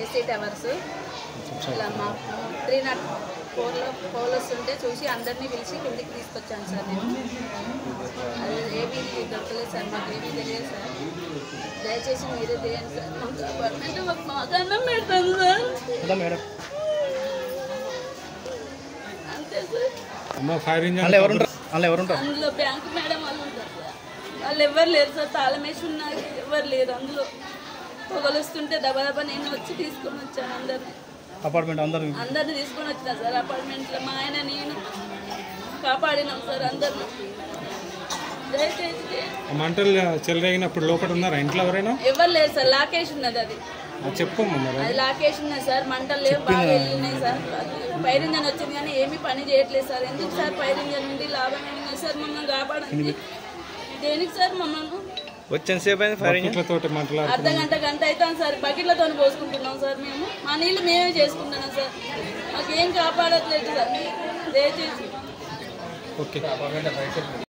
AC towers ఇలా మా 304లో pole వస్తుంటే చూసి అందరినీ పిలిచి కిందికి తీసుకొచ్చాను సార్ నేను. అది ఏమీ దొరకలేదు సార్, మాకు ఏమీ తెలియదు సార్. దయచేసి మీరే చేయండి సార్. మాకు అపార్ట్మెంట్ మాకు అన్నం పెడతాను సార్. అంతే సార్. అందులో బ్యాంకు మేడం వాళ్ళు ఉంటారు సార్. వాళ్ళు ఎవరు లేరు సార్, తాళం వేసి ఉన్నారు, ఎవరు లేరు అందులో. పొగలు వస్తుంటే దబదబా నేను వచ్చి తీసుకొని వచ్చాను అందరిని తీసుకొని వచ్చినా సార్. అపార్ట్మెంట్లో మా ఆయన నేను కాపాడినాం సార్ అందరిని. దయచేసి మంటలు చెలరేగినప్పుడు లోపల ఉన్నారా ఇంట్లో ఎవరైనా? ఎవరు లేరు సార్, లాకేష్ ఉన్నది అది అది లాకేష్ ఉన్నది సార్. మంటలు లేవు, బాగా వెళ్ళినాయి సార్. ఫైర్ ఇంజన్ వచ్చింది కానీ ఏమీ పని చేయట్లేదు సార్. ఎందుకు సార్ ఫైర్ ఇంజన్ ఉంది, లాభం ఏమి సార్? మమ్మల్ని కాపాడండి. దేనికి సార్ మమ్మల్ని అర్ధ గంట అవుతాం సార్. బకెట్లతో పోసుకుంటున్నాం సార్ మేము. మా నీళ్ళు మేమే చేసుకుంటున్నాం సార్. మాకేం కాపాడట్లేదు సార్. దయచేసి